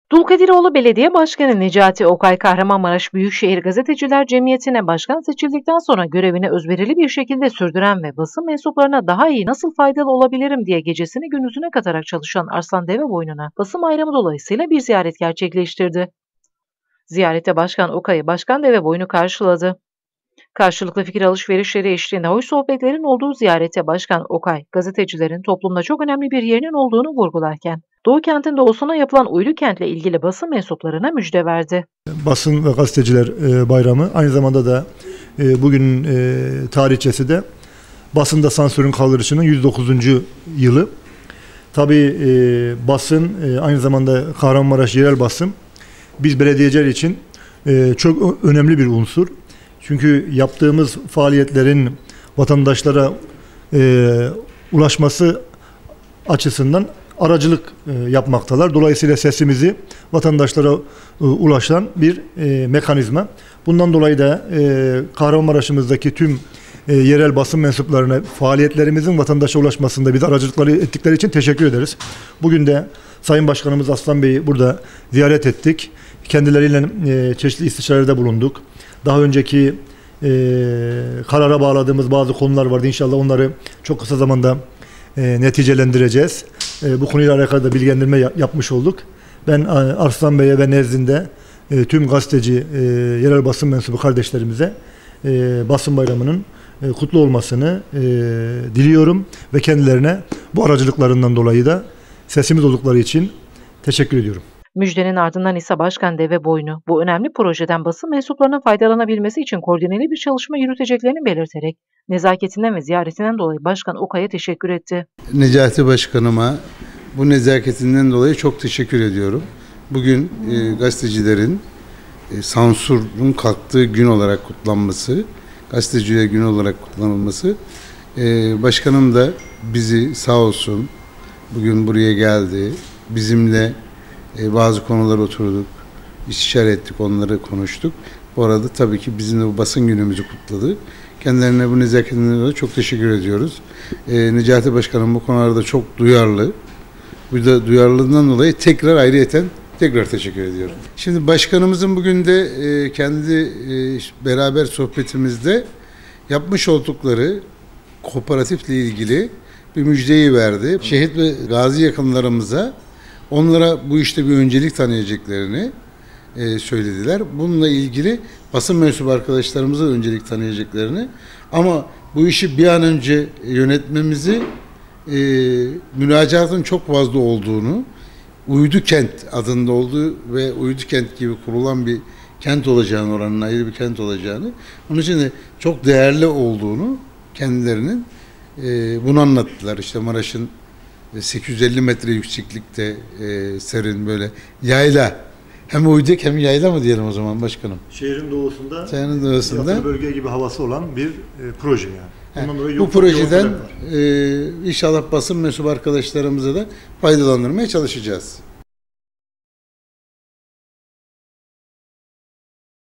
Dulkadiroğlu Belediye Başkanı Necati Okay, Kahramanmaraş Büyükşehir Gazeteciler Cemiyeti'ne başkan seçildikten sonra görevini özverili bir şekilde sürdüren ve basın mensuplarına daha iyi nasıl faydalı olabilirim diye gecesini gündüzüne katarak çalışan Arslan Deveboynu'na basın bayramı dolayısıyla bir ziyaret gerçekleştirdi. Ziyarette Başkan Okay'ı Başkan Deveboynu karşıladı. Karşılıklı fikir alışverişleri eşliğinde hoş sohbetlerin olduğu ziyarete Başkan Okay, gazetecilerin toplumda çok önemli bir yerinin olduğunu vurgularken, Doğu kentin doğusuna yapılan Uylu kentle ilgili basın mensuplarına müjde verdi. Basın ve Gazeteciler Bayramı, aynı zamanda da bugünün tarihçesi de basında sansürün kaldırışının 109. yılı. Tabii basın, aynı zamanda Kahramanmaraş yerel basın, biz belediyeciler için çok önemli bir unsur. Çünkü yaptığımız faaliyetlerin vatandaşlara ulaşması açısından aracılık yapmaktalar. Dolayısıyla sesimizi vatandaşlara ulaşan bir mekanizma. Bundan dolayı da Kahramanmaraş'ımızdaki tüm yerel basın mensuplarına faaliyetlerimizin vatandaşa ulaşmasında bize aracılıkları ettikleri için teşekkür ederiz. Bugün de Sayın Başkanımız Aslan Bey'i burada ziyaret ettik. Kendileriyle çeşitli istişarelerde bulunduk. Daha önceki karara bağladığımız bazı konular vardı. İnşallah onları çok kısa zamanda neticelendireceğiz. Bu konuyla alakalı da bilgilendirme yapmış olduk. Ben Arslan Bey'e ve nezdinde tüm gazeteci, yerel basın mensubu kardeşlerimize basın bayramının kutlu olmasını diliyorum ve kendilerine bu aracılıklarından dolayı da sesimiz oldukları için teşekkür ediyorum. Müjdenin ardından ise Başkan Deveboynu bu önemli projeden basın mensuplarının faydalanabilmesi için koordineli bir çalışma yürüteceklerini belirterek nezaketinden ve ziyaretinden dolayı Başkan Okay'a teşekkür etti. Necati Başkanıma bu nezaketinden dolayı çok teşekkür ediyorum. Bugün gazetecilerin sansürün kalktığı gün olarak kutlanması, gazeteciler günü olarak kutlanılması, başkanım da bizi sağ olsun bugün buraya geldi, bizimle bazı konular oturduk, istişare ettik, onları konuştuk. Bu arada tabii ki bizim de bu basın günümüzü kutladı. Kendilerine bu nezaketinden dolayı çok teşekkür ediyoruz. Necati Başkanım bu konularda çok duyarlı. Bu da duyarlılığından dolayı tekrar ayrıyeten teşekkür ediyorum. Şimdi başkanımızın bugün de kendi beraber sohbetimizde yapmış oldukları kooperatifle ilgili bir müjdeyi verdi. Şehit ve gazi yakınlarımıza onlara bu işte bir öncelik tanıyacaklarını söylediler. Bununla ilgili basın mensubu arkadaşlarımıza öncelik tanıyacaklarını, ama bu işi bir an önce yönetmemizi, müracaatın çok fazla olduğunu, Uydu Kent adında olduğu ve Uydu Kent gibi kurulan bir kent olacağını, oranın ayrı bir kent olacağını, onun için de çok değerli olduğunu kendilerinin bunu anlattılar. İşte Maraş'ın 850 metre yükseklikte serin böyle yayla, hem uyduk hem yayla mı diyelim o zaman başkanım? Şehrin doğusunda yatır bölge gibi havası olan bir proje yani. Bu projeden inşallah basın mensubu arkadaşlarımıza da faydalandırmaya çalışacağız.